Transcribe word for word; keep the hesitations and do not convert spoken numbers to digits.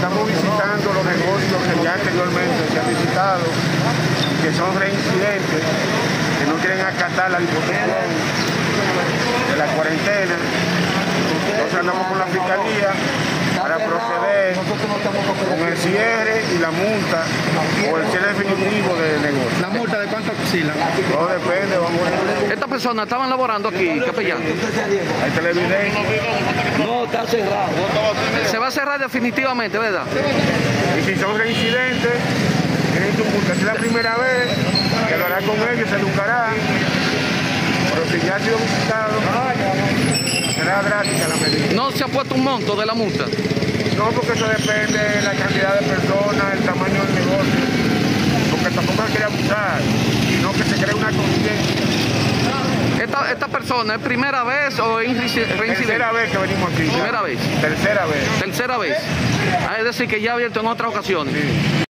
estamos visitando los negocios que ya anteriormente se han visitado, que son reincidentes, que no quieren acatar la disposición de la cuarentena. Entonces andamos con la fiscalía para proceder con el cierre y la multa o el cierre definitivo del negocio. ¿La multa de cuánto oscila? Todo depende, vamos a ver. Estas personas estaban laborando aquí, capellán. Hay televidentes. No, está cerrado. Se va a cerrar definitivamente, ¿verdad? Y si son reincidentes, tienen su multa. Si es la primera vez, que lo hará con ellos, se educará. Pero si ya ha sido visitado, será drástica la medida. ¿No se ha puesto un monto de la multa? No, porque eso depende de la cantidad de personas, el tamaño del negocio. Porque tampoco se quiere abusar, sino que se cree una conciencia. ¿Esta, esta persona es primera vez o es reincidente? Tercera vez que venimos aquí. Primera vez. Tercera vez. Tercera vez. Ah, es decir, que ya ha abierto en otras ocasiones. Sí.